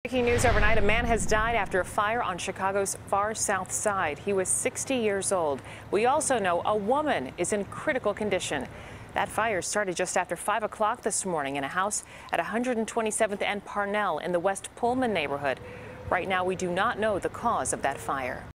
Breaking news overnight, a man has died after a fire on Chicago's far south side. He was 60 years old. We also know a woman is in critical condition. That fire started just after 5 o'clock this morning in a house at 127th and Parnell in the West Pullman neighborhood. Right now, we do not know the cause of that fire.